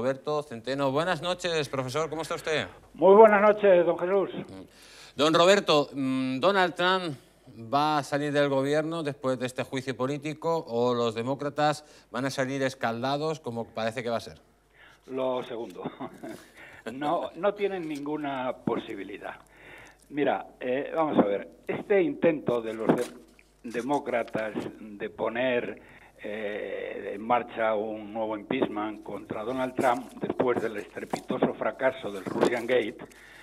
Roberto Centeno. Buenas noches, profesor, ¿cómo está usted? Muy buenas noches, don Jesús. Don Roberto, ¿Donald Trump va a salir del gobierno después de este juicio político o los demócratas van a salir escaldados como parece que va a ser? Lo segundo. No tienen ninguna posibilidad. Mira, vamos a ver, este intento de los demócratas de poner en marcha un nuevo impeachment contra Donald Trump después del estrepitoso fracaso del Russian Gate,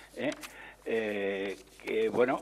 que bueno,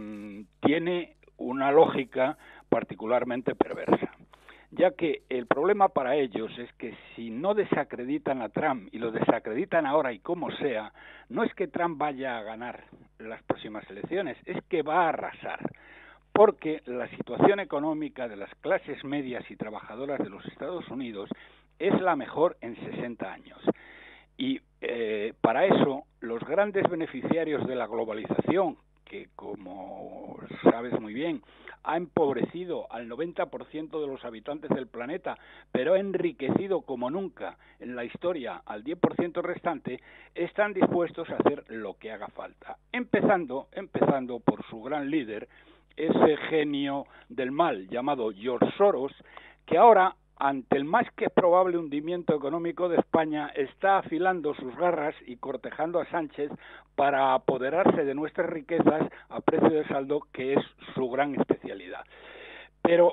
tiene una lógica particularmente perversa, ya que el problema para ellos es que si no desacreditan a Trump, y lo desacreditan ahora y como sea, no es que Trump vaya a ganar las próximas elecciones, es que va a arrasar, porque la situación económica de las clases medias y trabajadoras de los Estados Unidos es la mejor en 60 años. Y para eso, los grandes beneficiarios de la globalización, que como sabes muy bien, ha empobrecido al 90% de los habitantes del planeta, pero ha enriquecido como nunca en la historia al 10% restante, están dispuestos a hacer lo que haga falta. Empezando por su gran líder, ese genio del mal llamado George Soros, que ahora, ante el más que probable hundimiento económico de España, está afilando sus garras y cortejando a Sánchez para apoderarse de nuestras riquezas a precio de saldo, que es su gran especialidad. Pero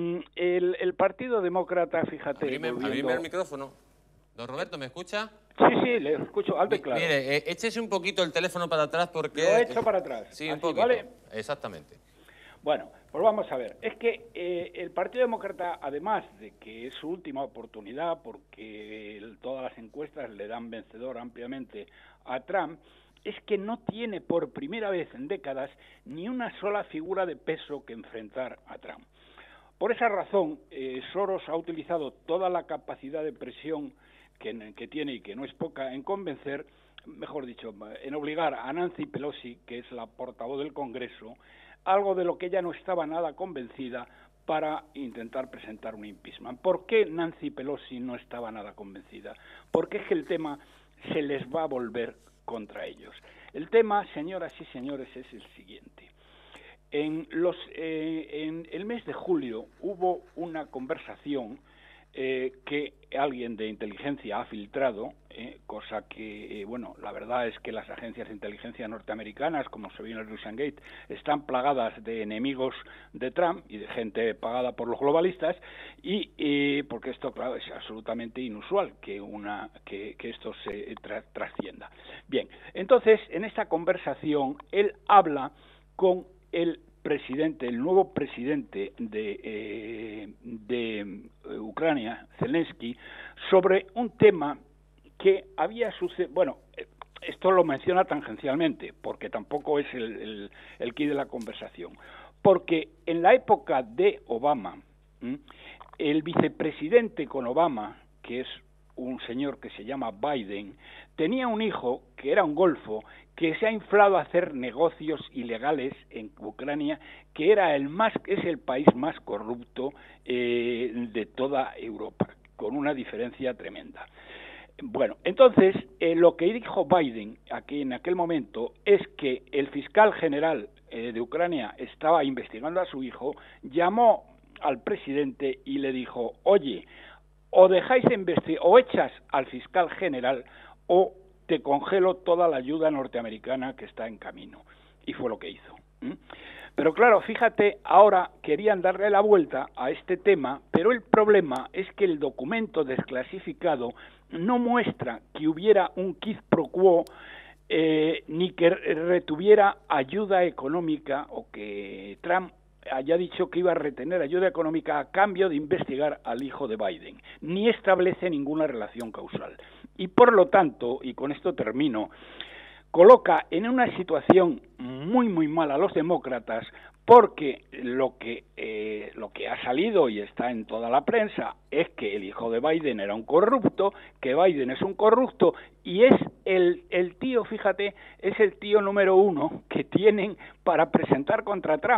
el Partido Demócrata, fíjate... Abrime el micrófono. Don Roberto, ¿me escucha? Sí, le escucho alto y claro. Mire, échese un poquito el teléfono para atrás porque... Lo he hecho para atrás. Sí, así, un poquito. ¿vale? Exactamente. Bueno, pues vamos a ver. Es que el Partido Demócrata, además de que es su última oportunidad, porque todas las encuestas le dan vencedor ampliamente a Trump, es que no tiene por primera vez en décadas ni una sola figura de peso que enfrentar a Trump. Por esa razón, Soros ha utilizado toda la capacidad de presión que tiene y que no es poca en convencer, mejor dicho, en obligar a Nancy Pelosi, que es la portavoz del Congreso, algo de lo que ella no estaba nada convencida, para intentar presentar un impeachment. ¿Por qué Nancy Pelosi no estaba nada convencida? Porque es que el tema se les va a volver contra ellos. El tema, señoras y señores, es el siguiente. En el mes de julio hubo una conversación que alguien de inteligencia ha filtrado, cosa que, bueno, la verdad es que las agencias de inteligencia norteamericanas, como se vio en el Russian Gate, están plagadas de enemigos de Trump y de gente pagada por los globalistas, y porque esto, claro, es absolutamente inusual que esto se trascienda. Bien, entonces, en esta conversación, él habla con el nuevo presidente de Ucrania, Zelensky, sobre un tema que había sucedido. Bueno, esto lo menciona tangencialmente, porque tampoco es el quid de la conversación. Porque en la época de Obama, el vicepresidente con Obama, que es un señor que se llama Biden, tenía un hijo que era un golfo, que se ha inflado a hacer negocios ilegales en Ucrania, que es el país más corrupto de toda Europa, con una diferencia tremenda. Bueno, entonces, lo que dijo Biden aquí en aquel momento es que el fiscal general de Ucrania estaba investigando a su hijo, llamó al presidente y le dijo: oye, o dejáis de investigar, o echas al fiscal general, o te congelo toda la ayuda norteamericana que está en camino. Y fue lo que hizo. Pero claro, fíjate, ahora querían darle la vuelta a este tema, pero el problema es que el documento desclasificado no muestra que hubiera un quid pro quo, ni que retuviera ayuda económica, o que Trump haya dicho que iba a retener ayuda económica a cambio de investigar al hijo de Biden, ni establece ninguna relación causal. Y por lo tanto, y con esto termino, coloca en una situación muy muy mala a los demócratas, porque lo que ha salido y está en toda la prensa es que el hijo de Biden era un corrupto, que Biden es un corrupto, y es el tío, fíjate, es el tío número uno que tienen para presentar contra Trump.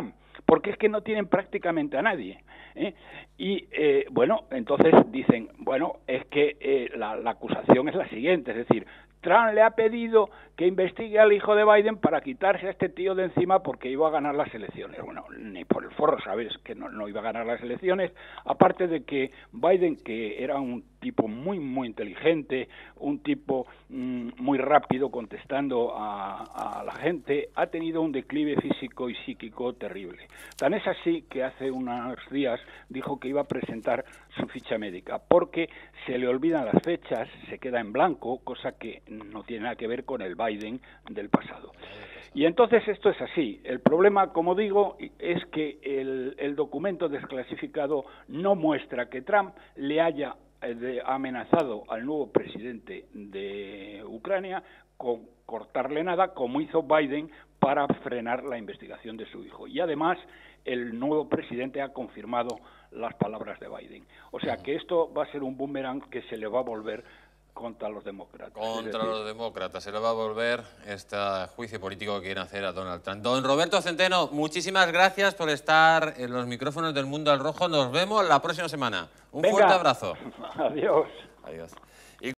porque es que no tienen prácticamente a nadie. Y bueno, entonces dicen, bueno, es que la acusación es la siguiente, es decir, Trump le ha pedido que investigue al hijo de Biden para quitarse a este tío de encima porque iba a ganar las elecciones. Bueno, ni por el forro sabes que no iba a ganar las elecciones, aparte de que Biden, que era un tipo muy inteligente, un tipo muy rápido contestando a la gente, ha tenido un declive físico y psíquico terrible. Tan es así que hace unos días dijo que iba a presentar su ficha médica, porque se le olvidan las fechas, se queda en blanco, cosa que no tiene nada que ver con el Biden del pasado. Y entonces esto es así. El problema, como digo, es que el documento desclasificado no muestra que Trump le haya amenazado al nuevo presidente de Ucrania con cortarle nada, como hizo Biden para frenar la investigación de su hijo. Y además, el nuevo presidente ha confirmado las palabras de Biden. O sea que esto va a ser un boomerang que se le va a volver contra los demócratas. Contra los demócratas. Se le va a volver este juicio político que quieren hacer a Donald Trump. Don Roberto Centeno, muchísimas gracias por estar en los micrófonos del Mundo al Rojo. Nos vemos la próxima semana. Un fuerte abrazo. Adiós. Adiós.